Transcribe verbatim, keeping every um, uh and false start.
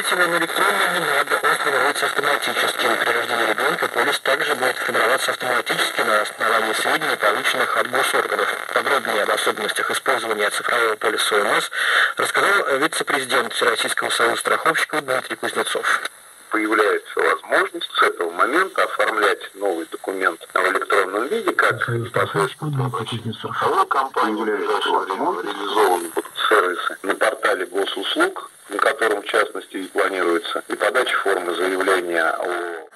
Теперь его на электронную не надо, он формируется автоматически. При рождении ребенка полис также будет формироваться автоматически на основании сведений, полученных от госорганов. Подробнее об особенностях использования цифрового полиса ОМС рассказал вице-президент Всероссийского союза страховщиков Дмитрий Кузнецов. Появляется возможность с этого момента оформлять новый документ в электронном виде, как непосредственно страховой компании. В ближайшее время реализованы будут сервисы на портале госуслуг, на котором в частности и планируется и подача формы заявления о